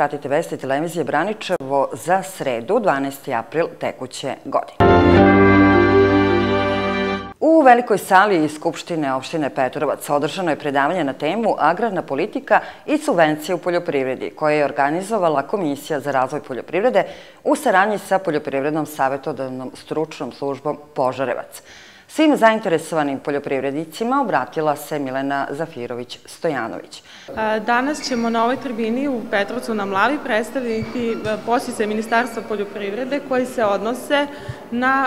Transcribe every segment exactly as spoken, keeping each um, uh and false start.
pratite vesti televizije Braničevo za sredu, dvanaesti april tekuće godine. U velikoj sali Skupštine opštine Petrovac održano je predavanje na temu Agrarna politika i subvencije u poljoprivredi, koje je organizovala Komisija za razvoj poljoprivrede u saradnji sa Poljoprivrednom savjetodavnom stručnom službom Požarevac. Svim zainteresovanim poljoprivrednicima obratila se Milena Zafirović-Stojanović. Danas ćemo na ovoj tribini u Petrovcu na Mlavi predstaviti podsticaje Ministarstva poljoprivrede koji se odnose na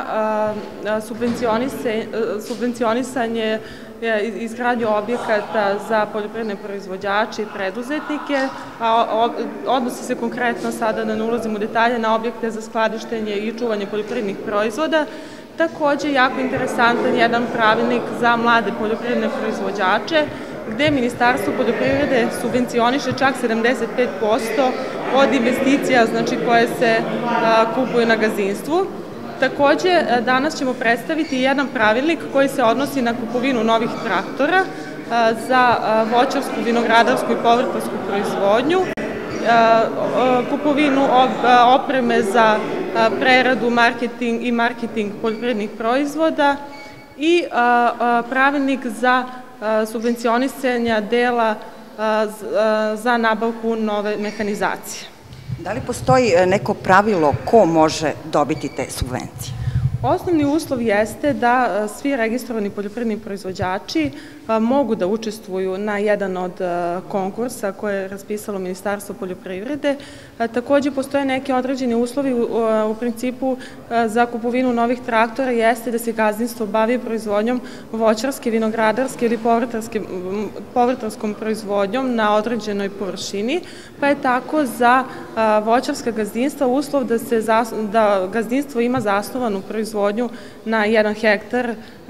subvencionisanje izgradnju objekata za poljoprivredne proizvođače i preduzetnike, a odnosi se konkretno sada, da ne ulazim u detalje, na objekte za skladištenje i čuvanje poljoprivrednih proizvoda. Takođe, jako interesantan jedan pravilnik za mlade poljoprivredne proizvođače, gde Ministarstvo poljoprivrede subvencioniše čak sedamdeset pet posto od investicija koje se kupuju na gazdinstvu. Takođe, danas ćemo predstaviti jedan pravilnik koji se odnosi na kupovinu novih traktora za voćarsku, vinogradarsku i povrtlarsku proizvodnju, kupovinu opreme za preradu i marketing poljoprivrednih proizvoda i pravilnik za subvencionisanje dela za nabavku nove mehanizacije. Da li postoji neko pravilo ko može dobiti te subvencije? Osnovni uslov jeste da svi registrovani poljoprivredni proizvođači mogu da učestvuju na jedan od konkursa koje je raspisalo Ministarstvo poljoprivrede. Takođe, postoje neki određeni uslovi u principu za kupovinu novih traktora, jeste da se gazdinstvo bavi proizvodnjom voćarske, vinogradarske ili povrtarskom proizvodnjom na određenoj površini, pa je tako za voćarska gazdinstva uslov da gazdinstvo ima zasnovanu proizvodnju na jedan hektar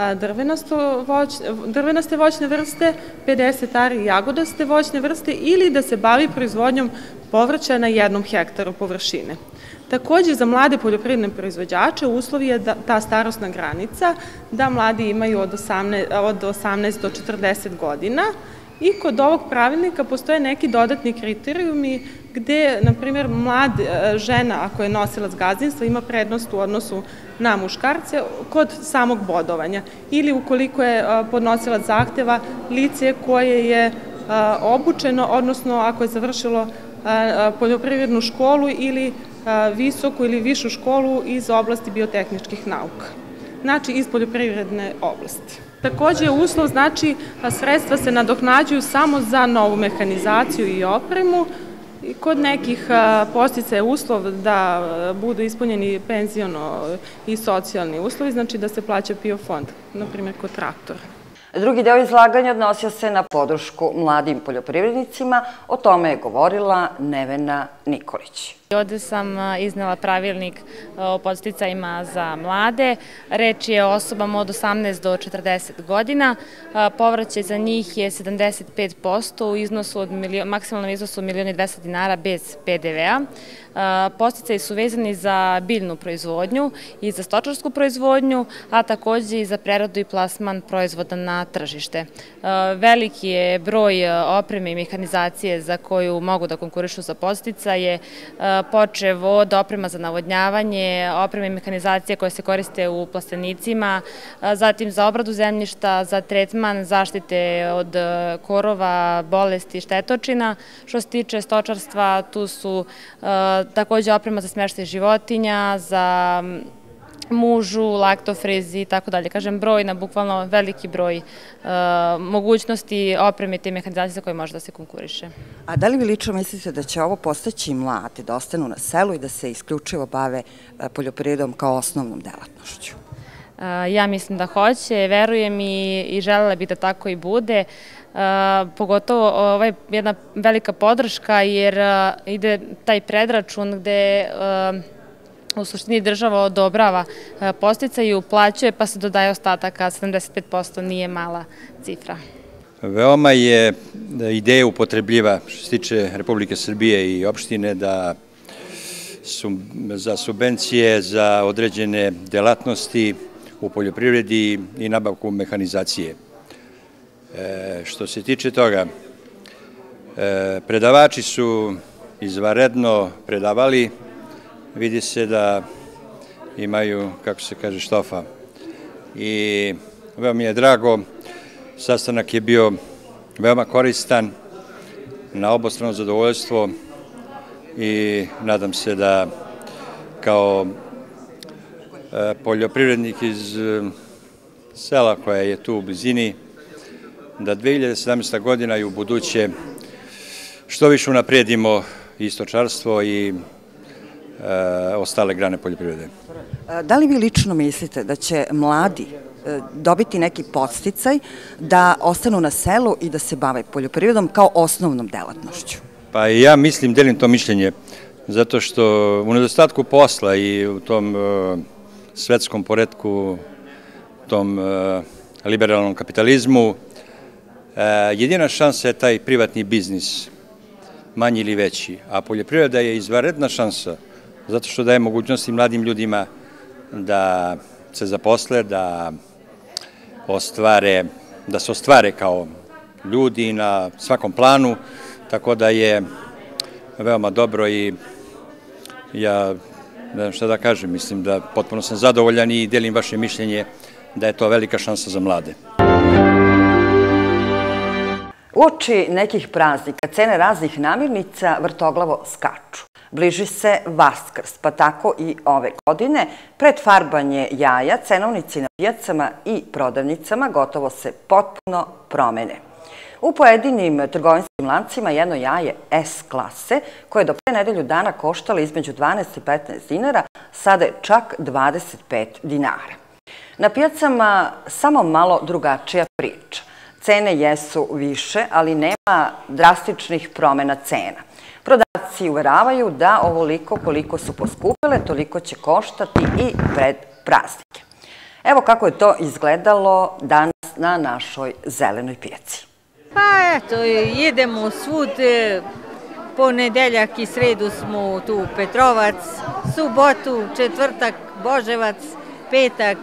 drvenaste voćne vrste, pedeset ari jagodaste voćne vrste ili da se bavi proizvodnjom povrća na jednom hektaru površine. Takođe, za mlade poljoprivredne proizvođače uslov je ta starosna granica, da mladi imaju od osamnaest do četrdeset godina. I kod ovog pravilnika postoje neki dodatni kriterijumi gde, na primjer, mlad žena, ako je nosilac gazdinstva, ima prednost u odnosu na muškarce kod samog bodovanja. Ili ukoliko je podnosilac zahteva lice koje je obučeno, odnosno ako je završilo poljoprivrednu školu ili visoku ili višu školu iz oblasti biotehničkih nauka. Znači, iz poljoprivredne oblasti. Takođe, uslov znači sredstva se nadoknađuju samo za novu mehanizaciju i opremu. Kod nekih podsticaja je uslov da budu ispunjeni penziono i socijalni uslovi, znači da se plaća PIO fond, na primjer kod traktora. Drugi deo izlaganja odnosio se na podršku mladim poljoprivrednicima. O tome je govorila Nevena Nikolić. Ovde sam iznela pravilnik o podsticajima za mlade. Reč je o osobama od osamnaest do četrdeset godina. Povraćaj za njih je sedamdeset pet posto u maksimalnom iznosu od milion i dvesta dinara bez P D V-a. Podsticaji su vezani za biljnu proizvodnju i za stočarsku proizvodnju, a takođe i za preradu i plasman proizvoda na tržište. Veliki je broj opreme i mehanizacije za koju mogu da konkurišu za podsticaje, počev od oprema za navodnjavanje, opreme i mehanizacije koje se koriste u plastenicima, zatim za obradu zemljišta, za tretman zaštite od korova, bolesti i štetočina. Što se tiče stočarstva, tu su takođe oprema za smeštaj životinja, za mužu, laktofrizi i tako dalje. Kažem, brojna, bukvalno veliki broj mogućnosti opreme i te mehanizacije za koje može da se konkuriše. A da li vi lično mislite da će ovo postaći mladi, da ostanu na selu i da se isključivo bave poljoprivredom kao osnovnom delatnošću? Ja mislim da hoće, verujem i želela bih da tako i bude. Pogotovo ovo je jedna velika podrška jer ide taj predračun gde u suštini država odobrava podsticaj i uplaćuje pa se dodaje ostataka, sedamdeset pet posto nije mala cifra. Veoma je ideja upotrebljiva što se tiče Republike Srbije i opštine da za subvencije za određene delatnosti u poljoprivredi i nabavku mehanizacije. Što se tiče toga, predavači su izvanredno predavali. Vidi se da imaju, kako se kaže, štofa. I veoma mi je drago, sastanak je bio veoma koristan, na obostrano zadovoljstvo i nadam se da kao poljoprivrednik iz sela koja je tu u blizini, da dve hiljade sedamnaesta. godina i u buduće što više unaprijedimo i stočarstvo i ostale grane poljoprivrede. Da li vi lično mislite da će mladi dobiti neki podsticaj da ostanu na selu i da se bave poljoprivredom kao osnovnom delatnošću? Pa ja mislim, delim to mišljenje, zato što u nedostatku posla i u tom svetskom poretku, tom liberalnom kapitalizmu, jedina šansa je taj privatni biznis, manji ili veći, a poljoprivreda je izvanredna šansa, zato što daje mogućnosti mladim ljudima da se zaposle, da ostvare, da se ostvare kao ljudi na svakom planu, tako da je veoma dobro i ja ne znam šta da kažem, mislim da potpuno sam zadovoljan i delim vaše mišljenje da je to velika šansa za mlade. Uoči nekih praznika cene raznih namirnica vrtoglavo skaču. Bliži se Vaskrs, pa tako i ove godine. Pred farbanje jaja cenovnici na pijacama i prodavnicama gotovo se potpuno promene. U pojedinim trgovinskim lancima jedno jaje S klase, koje je do pre nedelju dana koštalo između dvanaest i petnaest dinara, sada je čak dvadeset pet dinara. Na pijacama samo malo drugačija priča. Cene jesu više, ali nema drastičnih promjena cena. Prodavci uveravaju da ovoliko koliko su poskupile, toliko će koštati i pred praznike. Evo kako je to izgledalo danas na našoj zelenoj pijaci. Pa eto, idemo svud, ponedeljak i sredu smo tu u Petrovac, subotu, četvrtak, Boževac, petak,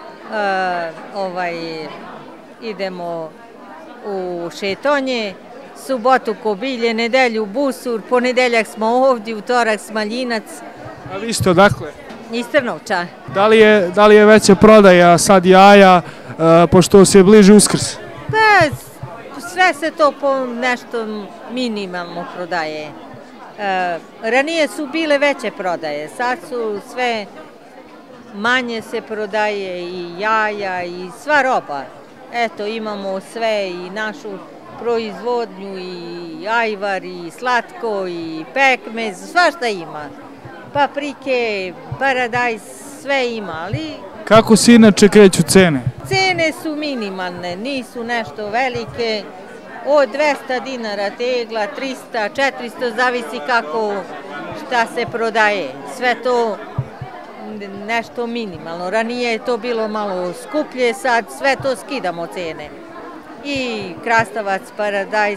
idemo u Šetonje, subotu Kobilje, nedelju Busur, ponedeljak smo ovdje, utorak Smaljinac. A vi ste odakle? Iz Trnovča. Da li je veća prodaja sad jaja, pošto se bliži Uskrs? Pa, sve se to po nešto minimalno prodaje. Ranije su bile veće prodaje, sad su sve manje se prodaje i jaja i sva roba. Eto, imamo sve i našu proizvodnju i ajvar i slatko i pekmez, svašta ima. Paprike, paradajz, sve ima, ali... Kako se inače kreću cene? Cene su minimalne, nisu nešto velike, od dvesta dinara tegla, trista, četiristo, zavisi kako, šta se prodaje. Sve to nešto minimalno. Ranije je to bilo malo skuplje, sad sve to skidamo cene. I krastavac, paradajz,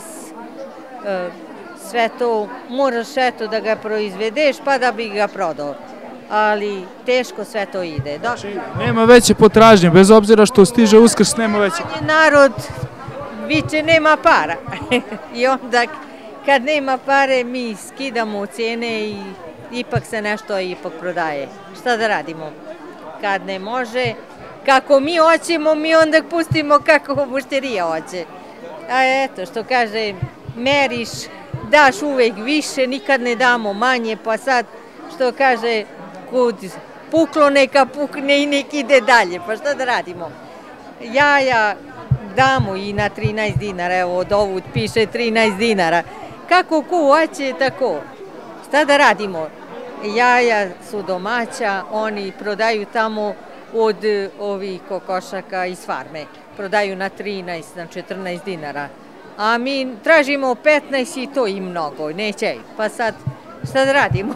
sve to moraš eto da ga proizvedeš pa da bi ga prodao. Ali teško sve to ide. Znači, nema veće potražnje, bez obzira što stiže Uskrs, nema veće. Narod viče nema para. I onda kad nema pare mi skidamo cene i ipak se nešto ipak prodaje. Šta da radimo? Kad ne može, kako mi hoćemo, mi onda pustimo kako mušterija hoće. A eto, što kaže, meriš, daš uvek više, nikad ne damo manje, pa sad, što kaže, kud puklo neka pukne i nek ide dalje, pa šta da radimo? Jaja damo i na trinaest dinara, evo od ovud piše trinaest dinara. Kako ko hoće, tako. Šta da radimo? Jaja su domaća, oni prodaju tamo od ovih kokošaka iz farme. Prodaju na trinaest, na četrnaest dinara. A mi tražimo petnaest i to i mnogo, neće. Pa sad, šta da radimo?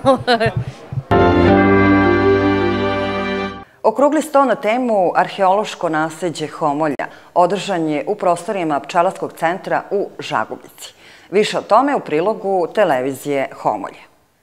Okrugli sto na temu arheološko nasleđe Homolja održan je u prostorima Pčelarskog centra u Žagubici. Više o tome u prilogu televizije Homolje.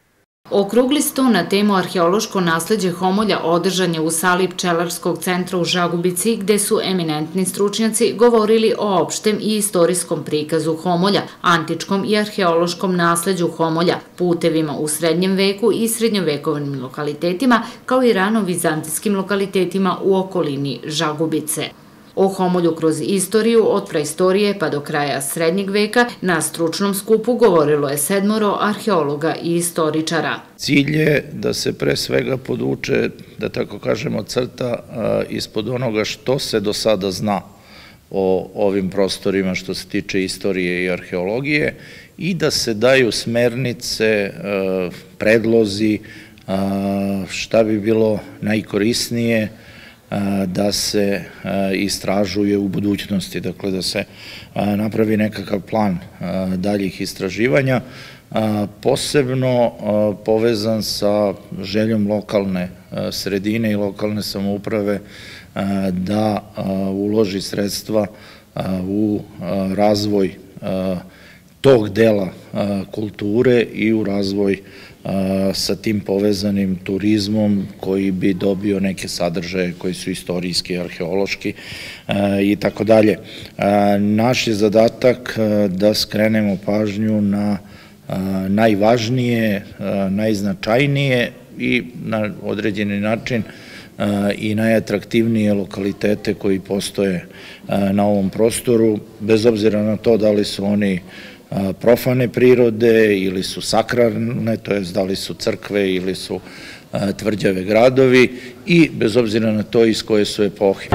Okrugli sto na temu arheološko nasleđe Homolja održan je u sali Pčelarskog centra u Žagubici, gde su eminentni stručnjaci govorili o opštem i istorijskom prikazu Homolja, antičkom i arheološkom nasleđu Homolja, putevima u srednjem veku i srednjovekovnim lokalitetima, kao i rano-vizantijskim lokalitetima u okolini Žagubice. O Homolju kroz istoriju, od praistorije pa do kraja srednjeg veka, na stručnom skupu govorilo je sedmoro arheologa i istoričara. Cilj je da se pre svega podvuče, da tako kažemo, crta ispod onoga što se do sada zna o ovim prostorima što se tiče istorije i arheologije i da se daju smernice, predlozi, šta bi bilo najkorisnije da se istražuje u budućnosti, dakle da se napravi nekakav plan daljih istraživanja, posebno povezan sa željom lokalne sredine i lokalne samouprave da uloži sredstva u razvoj tog dela kulture i u razvoj sa tim povezanim turizmom koji bi dobio neke sadržaje koji su istorijski, arheološki i tako dalje. Naš je zadatak da skrenemo pažnju na najvažnije, najznačajnije i na određeni način i najatraktivnije lokalitete koji postoje na ovom prostoru, bez obzira na to da li su oni profane prirode ili su sakralne, to je da li su crkve ili su tvrđave gradovi i bez obzira na to iz koje su epohe.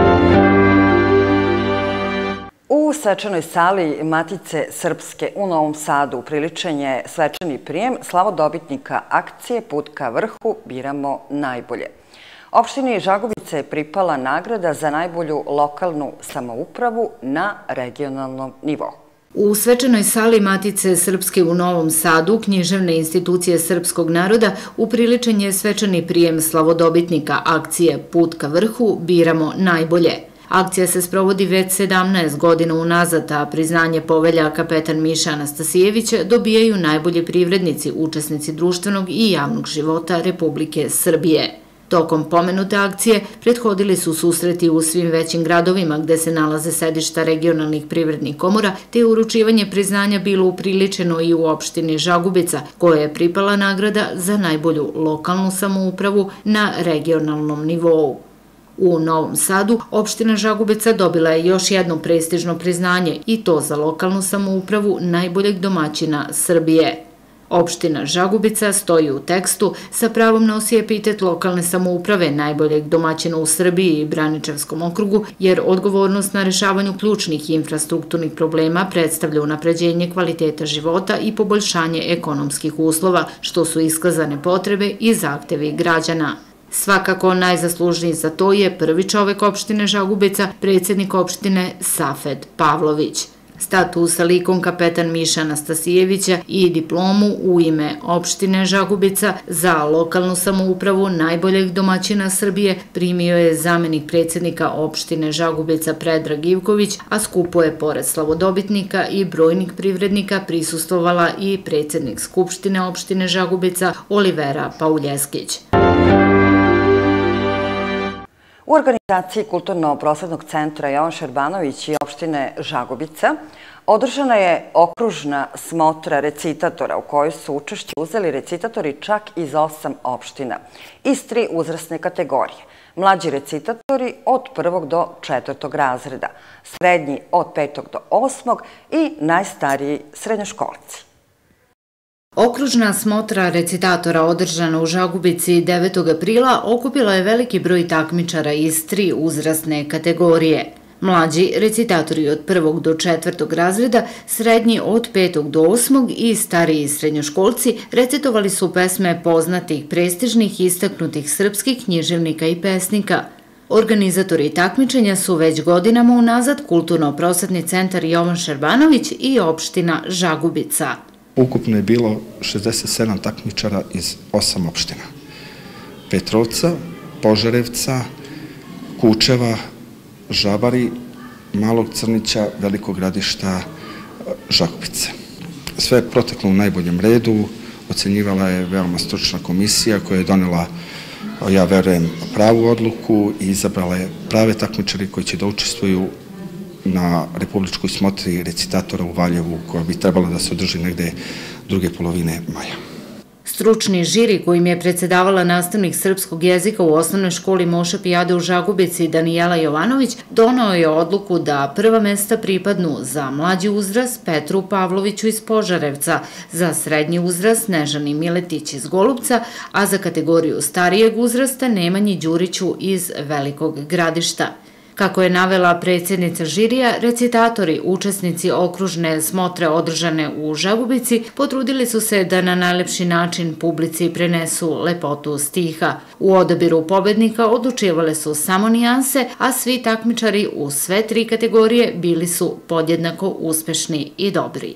U svečanoj sali Matice Srpske u Novom Sadu upriličen je svečani prijem slavodobitnika akcije Put ka vrhu biramo najbolje. Opštini Žagubica je pripala nagrada za najbolju lokalnu samoupravu na regionalnom nivou. U svečanoj sali Matice Srpske u Novom Sadu, književne institucije srpskog naroda, upriličen je svečani prijem slavodobitnika akcije Put ka vrhu biramo najbolje. Akcija se sprovodi već sedamnaest godina unazad, a priznanje povelja kapetan Miša Anastasijevića dobijaju najbolji privrednici, učesnici društvenog i javnog života Republike Srbije. Tokom pomenute akcije prethodili su susreti u svim većim gradovima gde se nalaze sedišta regionalnih privrednih komora, te je uručivanje priznanja bilo upriličeno i u opštini Žagubica, koja je pripala nagrada za najbolju lokalnu samoupravu na regionalnom nivou. U Novom Sadu opština Žagubica dobila je još jedno prestižno priznanje i to za lokalnu samoupravu najboljeg domaćina Srbije. Opština Žagubica stoji u tekstu sa pravom nosi epitet lokalne samouprave najboljeg domaćina u Srbiji i Braničevskom okrugu, jer odgovornost na rešavanju ključnih infrastrukturnih problema predstavlja unapređenje kvaliteta života i poboljšanje ekonomskih uslova, što su iskazane potrebe i zahtevi građana. Svakako najzaslužniji za to je prvi čovek opštine Žagubica, predsjednik opštine Safet Pavlović. Status sa likom kapetan Miša Anastasijevića i diplomu u ime opštine Žagubica za lokalnu samoupravu najboljeg domaćina Srbije primio je zamenik predsjednika opštine Žagubica Predrag Ivković, a skupu je pored slavodobitnika i brojnih privrednika prisustvovala i predsjednik Skupštine opštine Žagubica Olivera Pauljeskić. U organizaciji Kulturno-prosvetnog centra Jovan Šerbanović i opštine Žagubica održana je okružna smotra recitatora u kojoj su učešće uzeli recitatori čak iz osam opština, iz tri uzrasne kategorije. Mlađi recitatori od prvog do četvrtog razreda, srednji od petog do osmog i najstariji srednjoškolci. Okružna smotra recitatora održana u Žagubici devetog aprila okupila je veliki broj takmičara iz tri uzrasne kategorije. Mlađi recitatori od prvog do četvrtog razreda, srednji od petog do osmog i stariji srednjoškolci recitovali su pesme poznatih, prestižnih i istaknutih srpskih književnika i pesnika. Organizatori takmičenja su već godinama unazad Kulturno-prosvetni centar Jovan Šerbanović i opština Žagubica. Ukupno je bilo šezdeset sedam takmičara iz osam opština. Petrovca, Požarevca, Kučeva, Žabari, Malog Crnića, Velikog Gradišta, Žagubice. Sve je proteklo u najboljem redu, ocenjivala je veoma stručna komisija koja je donela, ja verujem, pravu odluku i izabrala je prave takmičare koji će da učestvuju na republičkoj smotri recitatora u Valjevu, koja bi trebala da se održi negde druge polovine maja. Stručni žiri kojim je predsedavala nastavnik srpskog jezika u osnovnoj školi Moše Pijade u Žagubici Danijela Jovanović doneo je odluku da prva mesta pripadnu za mlađi uzrast Petru Pavloviću iz Požarevca, za srednji uzrast Snežani Miletić iz Golubca, a za kategoriju starijeg uzrasta Nemanji Đuriću iz Velikog Gradišta. Kako je navela predsjednica žirija, recitatori, učesnici okružne smotre održane u Žagubici, potrudili su se da na najlepši način publici prenesu lepotu stiha. U odabiru pobednika odlučivale su samo nijanse, a svi takmičari u sve tri kategorije bili su podjednako uspešni i dobri.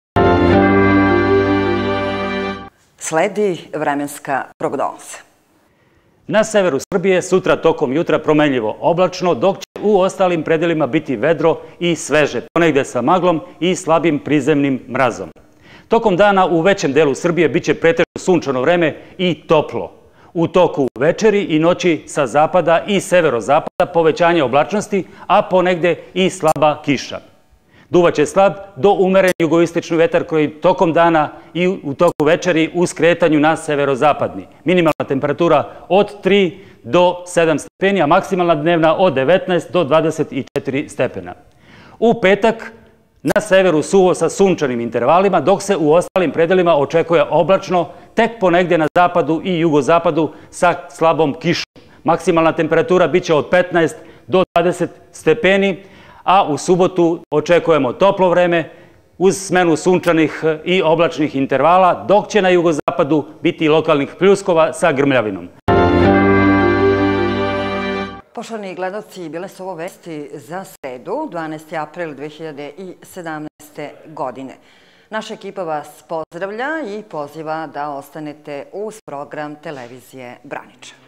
Sledi vremenska prognoza. Na severu Srbije sutra tokom jutra promenljivo oblačno, dok će u ostalim predelima biti vedro i sveže, ponegde sa maglom i slabim prizemnim mrazom. Tokom dana u većem delu Srbije biće pretežno sunčano vreme i toplo. U toku večeri i noći sa zapada i severozapada povećanje oblačnosti, a ponegde i slaba kiša. Duvaće slab do umeren jugoistočni vetar koji tokom dana i u toku večeri u skretanju na severozapadni. Minimalna temperatura od tri do sedam stepeni, a maksimalna dnevna od devetnaest do dvadeset četiri stepena. U petak na severu suvo sa sunčanim intervalima, dok se u ostalim predelima očekuje oblačno, tek ponegde na zapadu i jugozapadu sa slabom kišom. Maksimalna temperatura biće od petnaest do dvadeset stepeni, a u subotu očekujemo toplo vreme uz smenu sunčanih i oblačnih intervala, dok će na jugozapadu biti lokalnih pljuskova sa grmljavinom. Poštovani gledalci, bile su ovo vesti za sredu, dvanaesti april dve hiljade sedamnaeste. godine. Naša ekipa vas pozdravlja i poziva da ostanete uz program televizije Braniča.